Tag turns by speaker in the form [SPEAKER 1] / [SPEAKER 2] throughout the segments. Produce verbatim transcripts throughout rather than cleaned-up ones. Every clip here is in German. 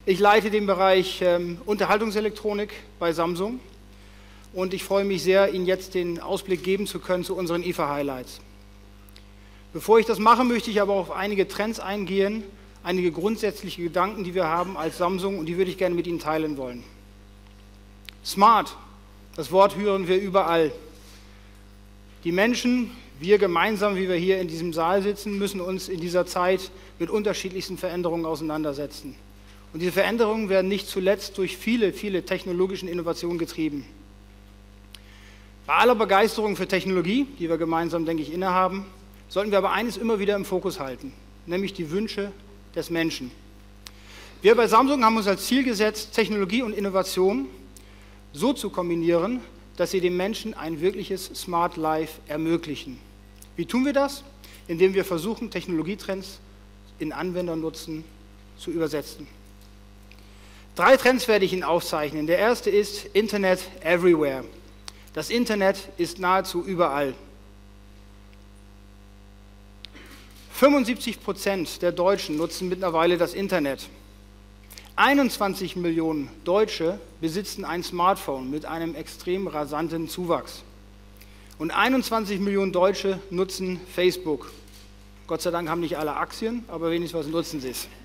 [SPEAKER 1] Ich leite den Bereich ähm, Unterhaltungselektronik bei Samsung und ich freue mich sehr, Ihnen jetzt den Ausblick geben zu können zu unseren I F A-Highlights. Bevor ich das mache, möchte ich aber auf einige Trends eingehen, einige grundsätzliche Gedanken, die wir haben als Samsung, und die würde ich gerne mit Ihnen teilen wollen. Smart, das Wort hören wir überall. Die Menschen, wir gemeinsam, wie wir hier in diesem Saal sitzen, müssen uns in dieser Zeit mit unterschiedlichsten Veränderungen auseinandersetzen. Und diese Veränderungen werden nicht zuletzt durch viele, viele technologische Innovationen getrieben. Bei aller Begeisterung für Technologie, die wir gemeinsam, denke ich, innehaben, sollten wir aber eines immer wieder im Fokus halten, nämlich die Wünsche des Menschen. Wir bei Samsung haben uns als Ziel gesetzt, Technologie und Innovation so zu kombinieren, dass sie dem Menschen ein wirkliches Smart Life ermöglichen. Wie tun wir das? Indem wir versuchen, Technologietrends in Anwendernutzen zu übersetzen. Drei Trends werde ich Ihnen aufzeichnen. Der erste ist Internet Everywhere. Das Internet ist nahezu überall. fünfundsiebzig Prozent der Deutschen nutzen mittlerweile das Internet. einundzwanzig Millionen Deutsche besitzen ein Smartphone mit einem extrem rasanten Zuwachs. Und einundzwanzig Millionen Deutsche nutzen Facebook. Gott sei Dank haben nicht alle Aktien, aber wenigstens was nutzen sie es.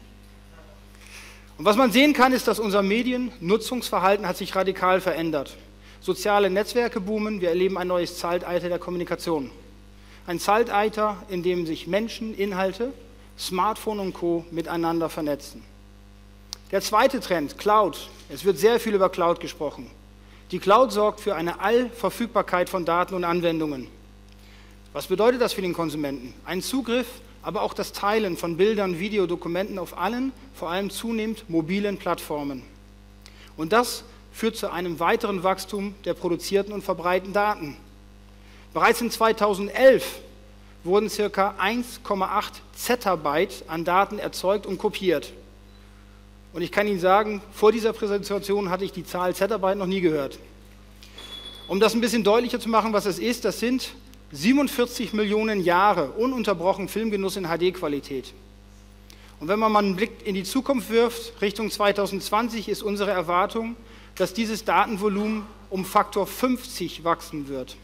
[SPEAKER 1] Und was man sehen kann, ist, dass unser Mediennutzungsverhalten hat sich radikal verändert. Soziale Netzwerke boomen, wir erleben ein neues Zeitalter der Kommunikation. Ein Zeitalter, in dem sich Menschen, Inhalte, Smartphone und Co. miteinander vernetzen. Der zweite Trend, Cloud. Es wird sehr viel über Cloud gesprochen. Die Cloud sorgt für eine Allverfügbarkeit von Daten und Anwendungen. Was bedeutet das für den Konsumenten? Ein Zugriff, aber auch das Teilen von Bildern, Videodokumenten auf allen, vor allem zunehmend mobilen Plattformen. Und das führt zu einem weiteren Wachstum der produzierten und verbreiteten Daten. Bereits in zweitausendelf wurden ca. eins Komma acht Zettabyte an Daten erzeugt und kopiert. Und ich kann Ihnen sagen, vor dieser Präsentation hatte ich die Zahl Zettabyte noch nie gehört. Um das ein bisschen deutlicher zu machen, was es ist, das sind siebenundvierzig Millionen Jahre ununterbrochen Filmgenuss in H D-Qualität. Und wenn man mal einen Blick in die Zukunft wirft, Richtung zweitausendzwanzig, ist unsere Erwartung, dass dieses Datenvolumen um Faktor fünfzig wachsen wird.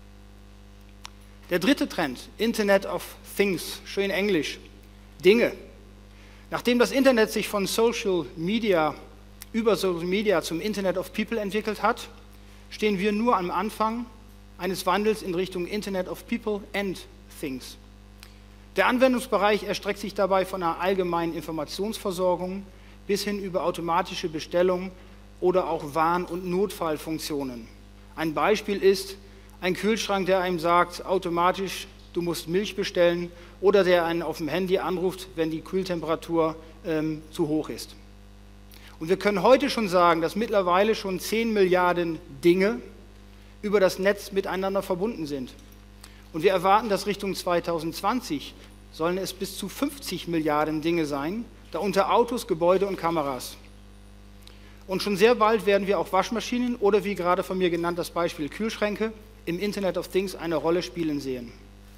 [SPEAKER 1] Der dritte Trend, Internet of Things, schön Englisch, Dinge. Nachdem das Internet sich von Social Media über Social Media zum Internet of People entwickelt hat, stehen wir nur am Anfang eines Wandels in Richtung Internet of People and Things. Der Anwendungsbereich erstreckt sich dabei von einer allgemeinen Informationsversorgung bis hin über automatische Bestellung oder auch Warn- und Notfallfunktionen. Ein Beispiel ist ein Kühlschrank, der einem sagt, automatisch, du musst Milch bestellen, oder der einen auf dem Handy anruft, wenn die Kühltemperatur ähm, zu hoch ist. Und wir können heute schon sagen, dass mittlerweile schon zehn Milliarden Dinge über das Netz miteinander verbunden sind. Und wir erwarten, dass Richtung zweitausendzwanzig sollen es bis zu fünfzig Milliarden Dinge sein, darunter Autos, Gebäude und Kameras. Und schon sehr bald werden wir auch Waschmaschinen oder, wie gerade von mir genannt, das Beispiel Kühlschränke im Internet of Things eine Rolle spielen sehen.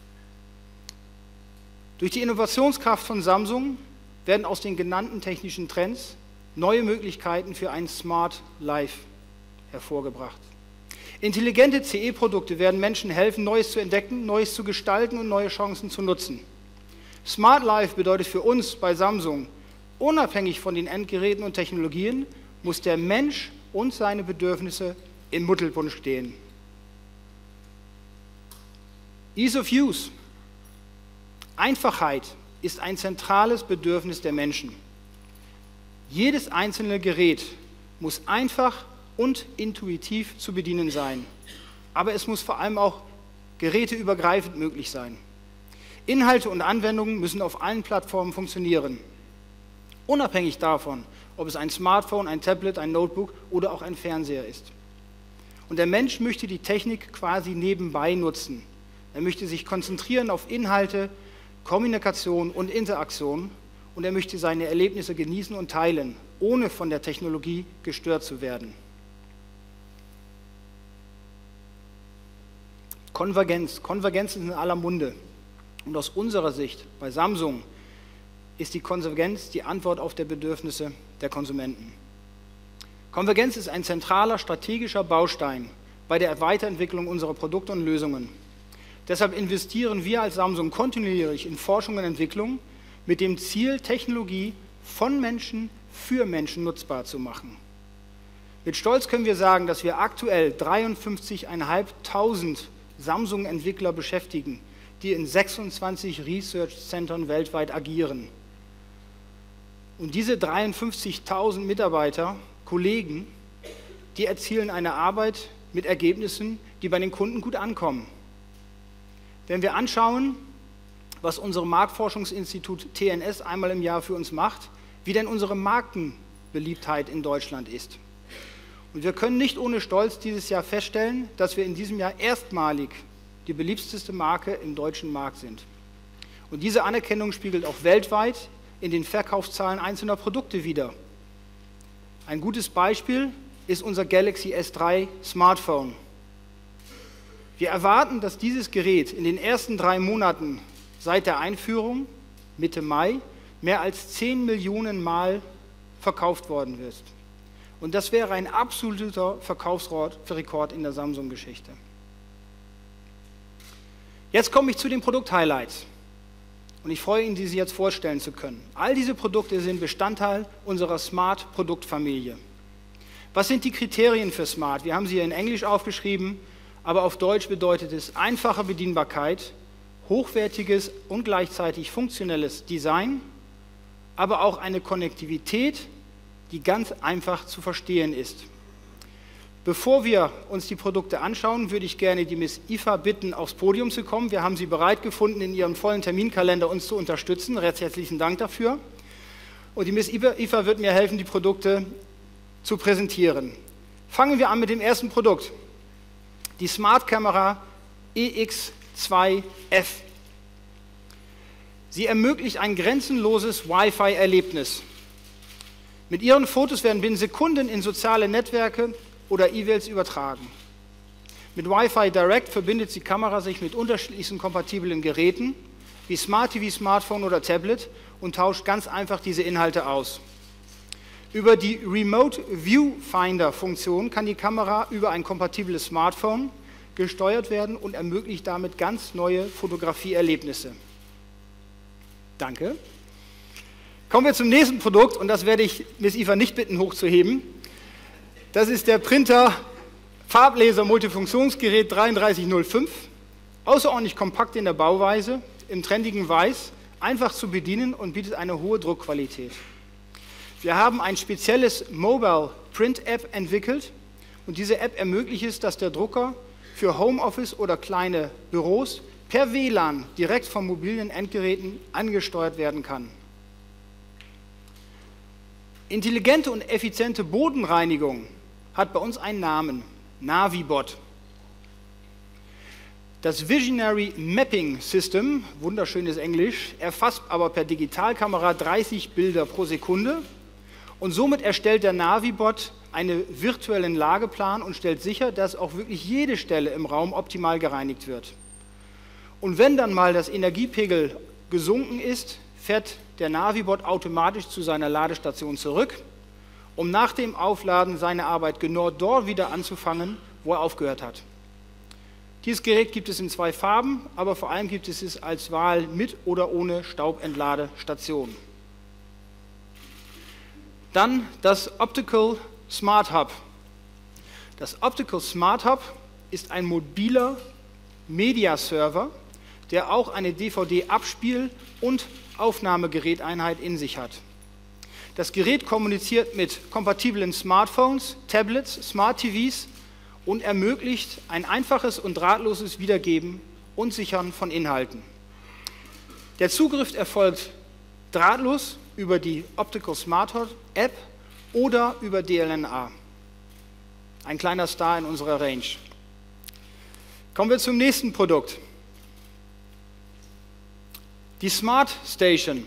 [SPEAKER 1] Durch die Innovationskraft von Samsung werden aus den genannten technischen Trends neue Möglichkeiten für ein Smart Life hervorgebracht. Intelligente C E-Produkte werden Menschen helfen, Neues zu entdecken, Neues zu gestalten und neue Chancen zu nutzen. Smart Life bedeutet für uns bei Samsung, unabhängig von den Endgeräten und Technologien, muss der Mensch und seine Bedürfnisse im Mittelpunkt stehen. Ease of Use. Einfachheit ist ein zentrales Bedürfnis der Menschen. Jedes einzelne Gerät muss einfach und intuitiv zu bedienen sein. Aber es muss vor allem auch geräteübergreifend möglich sein. Inhalte und Anwendungen müssen auf allen Plattformen funktionieren. Unabhängig davon, ob es ein Smartphone, ein Tablet, ein Notebook oder auch ein Fernseher ist. Und der Mensch möchte die Technik quasi nebenbei nutzen. Er möchte sich konzentrieren auf Inhalte, Kommunikation und Interaktion und er möchte seine Erlebnisse genießen und teilen, ohne von der Technologie gestört zu werden. Konvergenz. Konvergenz ist in aller Munde. Und aus unserer Sicht bei Samsung ist die Konvergenz die Antwort auf die Bedürfnisse der Konsumenten. Konvergenz ist ein zentraler strategischer Baustein bei der Weiterentwicklung unserer Produkte und Lösungen. Deshalb investieren wir als Samsung kontinuierlich in Forschung und Entwicklung mit dem Ziel, Technologie von Menschen für Menschen nutzbar zu machen. Mit Stolz können wir sagen, dass wir aktuell dreiundfünfzigtausendfünfhundert Samsung-Entwickler beschäftigen, die in sechsundzwanzig Research-Zentren weltweit agieren. Und diese dreiundfünfzigtausend Mitarbeiter, Kollegen, die erzielen eine Arbeit mit Ergebnissen, die bei den Kunden gut ankommen. Wenn wir anschauen, was unser Marktforschungsinstitut T N S einmal im Jahr für uns macht, wie denn unsere Markenbeliebtheit in Deutschland ist. Und wir können nicht ohne Stolz dieses Jahr feststellen, dass wir in diesem Jahr erstmalig die beliebteste Marke im deutschen Markt sind. Und diese Anerkennung spiegelt auch weltweit in den Verkaufszahlen einzelner Produkte wider. Ein gutes Beispiel ist unser Galaxy S drei Smartphone. Wir erwarten, dass dieses Gerät in den ersten drei Monaten seit der Einführung, Mitte Mai, mehr als zehn Millionen Mal verkauft worden wird. Und das wäre ein absoluter Verkaufsrekord in der Samsung-Geschichte. Jetzt komme ich zu den Produkt-Highlights. Und ich freue mich, diese jetzt vorstellen zu können. All diese Produkte sind Bestandteil unserer Smart-Produktfamilie. Was sind die Kriterien für Smart? Wir haben sie hier in Englisch aufgeschrieben, aber auf Deutsch bedeutet es einfache Bedienbarkeit, hochwertiges und gleichzeitig funktionelles Design, aber auch eine Konnektivität, die ganz einfach zu verstehen ist. Bevor wir uns die Produkte anschauen, würde ich gerne die Miss Eva bitten, aufs Podium zu kommen. Wir haben sie bereit gefunden, in ihrem vollen Terminkalender uns zu unterstützen. Recht herzlichen Dank dafür. Und die Miss Eva wird mir helfen, die Produkte zu präsentieren. Fangen wir an mit dem ersten Produkt. Die Smart Camera E X zwei F. Sie ermöglicht ein grenzenloses Wi-Fi-Erlebnis. Mit ihren Fotos werden binnen Sekunden in soziale Netzwerke oder E-Mails übertragen. Mit Wi-Fi Direct verbindet die Kamera sich mit unterschiedlichsten kompatiblen Geräten, wie Smart T V, Smartphone oder Tablet, und tauscht ganz einfach diese Inhalte aus. Über die Remote Viewfinder-Funktion kann die Kamera über ein kompatibles Smartphone gesteuert werden und ermöglicht damit ganz neue Fotografieerlebnisse. Danke. Kommen wir zum nächsten Produkt, und das werde ich Miss Eva nicht bitten, hochzuheben. Das ist der Printer Farblaser Multifunktionsgerät drei drei null fünf. Außerordentlich kompakt in der Bauweise, im trendigen Weiß, einfach zu bedienen und bietet eine hohe Druckqualität. Wir haben ein spezielles Mobile Print App entwickelt, und diese App ermöglicht es, dass der Drucker für Homeoffice oder kleine Büros per W L A N direkt von mobilen Endgeräten angesteuert werden kann. Intelligente und effiziente Bodenreinigung hat bei uns einen Namen, Navibot. Das Visionary Mapping System, wunderschönes Englisch, erfasst aber per Digitalkamera dreißig Bilder pro Sekunde, und somit erstellt der Navibot einen virtuellen Lageplan und stellt sicher, dass auch wirklich jede Stelle im Raum optimal gereinigt wird. Und wenn dann mal das Energiepegel gesunken ist, fährt der Navibot automatisch zu seiner Ladestation zurück, um nach dem Aufladen seine Arbeit genau dort wieder anzufangen, wo er aufgehört hat. Dieses Gerät gibt es in zwei Farben, aber vor allem gibt es es als Wahl mit oder ohne Staubentladestation. Dann das Optical Smart Hub. Das Optical Smart Hub ist ein mobiler Mediaserver, der auch eine D V D-Abspiel- und Aufnahmegeräteinheit in sich hat. Das Gerät kommuniziert mit kompatiblen Smartphones, Tablets, Smart T Vs und ermöglicht ein einfaches und drahtloses Wiedergeben und Sichern von Inhalten. Der Zugriff erfolgt drahtlos über die Optical Smart Hub App oder über D L N A. Ein kleiner Star in unserer Range. Kommen wir zum nächsten Produkt. Die Smart Station.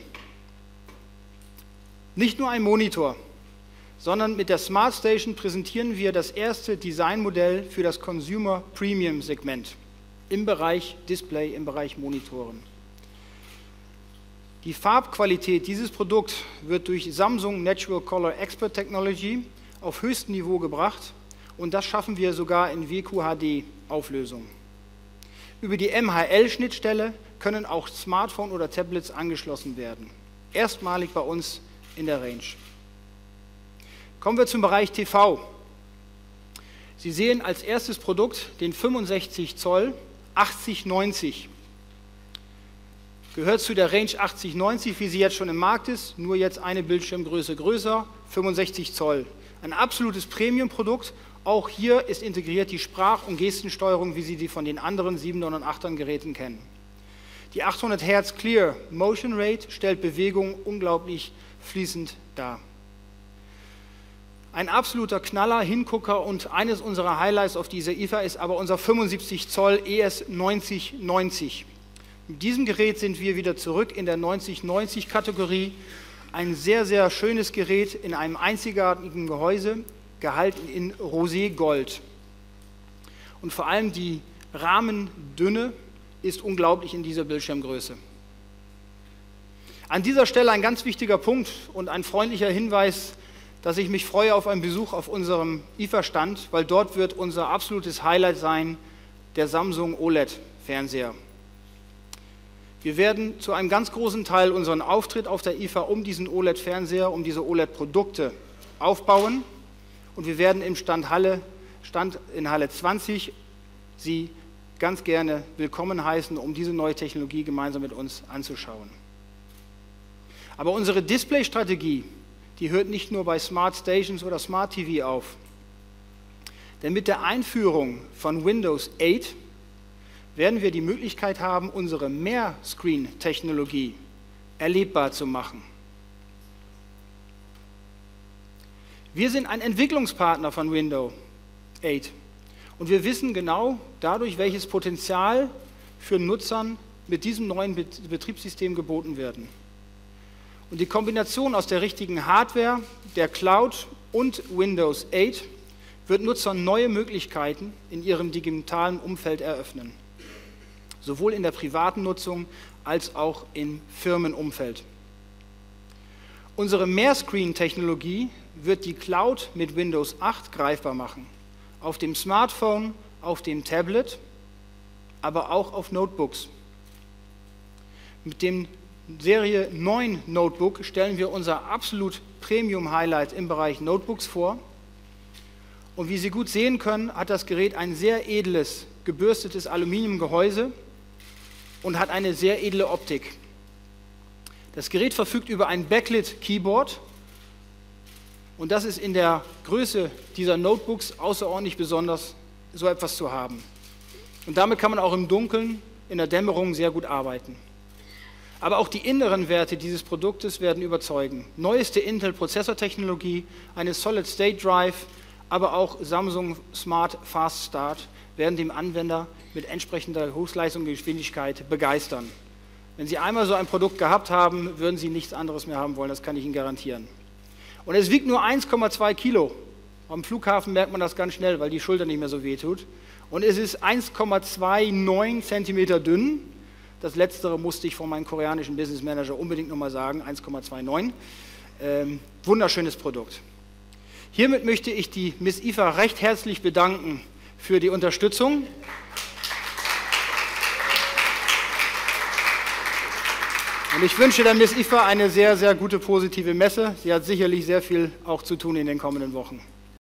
[SPEAKER 1] Nicht nur ein Monitor, sondern mit der Smart Station präsentieren wir das erste Designmodell für das Consumer Premium Segment im Bereich Display, im Bereich Monitoren. Die Farbqualität dieses Produkts wird durch Samsung Natural Color Expert Technology auf höchstem Niveau gebracht und das schaffen wir sogar in W Q H D-Auflösung. Über die M H L-Schnittstelle können auch Smartphone oder Tablets angeschlossen werden. Erstmalig bei uns in der Range. Kommen wir zum Bereich T V. Sie sehen als erstes Produkt den fünfundsechzig Zoll achtzig neunzig. Gehört zu der Range achtzig neunzig, wie sie jetzt schon im Markt ist, nur jetzt eine Bildschirmgröße größer, fünfundsechzig Zoll. Ein absolutes Premium-Produkt. Auch hier ist integriert die Sprach- und Gestensteuerung, wie Sie die von den anderen sieben und achtern Geräten kennen. Die achthundert Hertz Clear Motion Rate stellt Bewegung unglaublich fließend dar. Ein absoluter Knaller, Hingucker und eines unserer Highlights auf dieser I F A ist aber unser fünfundsiebzig Zoll E S neunzig neunzig. Mit diesem Gerät sind wir wieder zurück in der neunzig neunzig Kategorie. Ein sehr, sehr schönes Gerät in einem einzigartigen Gehäuse, gehalten in Roségold. Und vor allem die Rahmendünne ist unglaublich in dieser Bildschirmgröße. An dieser Stelle ein ganz wichtiger Punkt und ein freundlicher Hinweis, dass ich mich freue auf einen Besuch auf unserem I F A-Stand, weil dort wird unser absolutes Highlight sein, der Samsung O L E D-Fernseher. Wir werden zu einem ganz großen Teil unseren Auftritt auf der I F A um diesen O L E D-Fernseher, um diese O L E D-Produkte aufbauen und wir werden im Stand, Halle, Stand in Halle zwanzig Sie ganz gerne willkommen heißen, um diese neue Technologie gemeinsam mit uns anzuschauen. Aber unsere Display-Strategie, die hört nicht nur bei Smart Stations oder Smart T V auf. Denn mit der Einführung von Windows acht werden wir die Möglichkeit haben, unsere Mehrscreen-Technologie erlebbar zu machen. Wir sind ein Entwicklungspartner von Windows acht und wir wissen genau dadurch, welches Potenzial für Nutzern mit diesem neuen Betriebssystem geboten werden. Und die Kombination aus der richtigen Hardware, der Cloud und Windows acht wird Nutzern neue Möglichkeiten in ihrem digitalen Umfeld eröffnen. Sowohl in der privaten Nutzung als auch im Firmenumfeld. Unsere Mehrscreen-Technologie wird die Cloud mit Windows acht greifbar machen. Auf dem Smartphone, auf dem Tablet, aber auch auf Notebooks. Mit dem Serie neun Notebook stellen wir unser absolut Premium-Highlight im Bereich Notebooks vor. Und wie Sie gut sehen können, hat das Gerät ein sehr edles, gebürstetes Aluminiumgehäuse und hat eine sehr edle Optik. Das Gerät verfügt über ein Backlit-Keyboard und das ist in der Größe dieser Notebooks außerordentlich besonders, so etwas zu haben. Und damit kann man auch im Dunkeln, in der Dämmerung sehr gut arbeiten. Aber auch die inneren Werte dieses Produktes werden überzeugen. Neueste Intel-Prozessortechnologie, eine Solid-State-Drive, aber auch Samsung Smart Fast Start werden dem Anwender mit entsprechender Hochleistung und Geschwindigkeit begeistern. Wenn Sie einmal so ein Produkt gehabt haben, würden Sie nichts anderes mehr haben wollen, das kann ich Ihnen garantieren. Und es wiegt nur eins Komma zwei Kilo. Am Flughafen merkt man das ganz schnell, weil die Schulter nicht mehr so weh tut. Und es ist eins Komma neunundzwanzig Zentimeter dünn. Das Letztere musste ich von meinem koreanischen Business Manager unbedingt nochmal sagen, eins Komma neunundzwanzig. Ähm, wunderschönes Produkt. Hiermit möchte ich die Miss I F A recht herzlich bedanken für die Unterstützung. Und ich wünsche der Miss I F A eine sehr, sehr gute, positive Messe. Sie hat sicherlich sehr viel auch zu tun in den kommenden Wochen.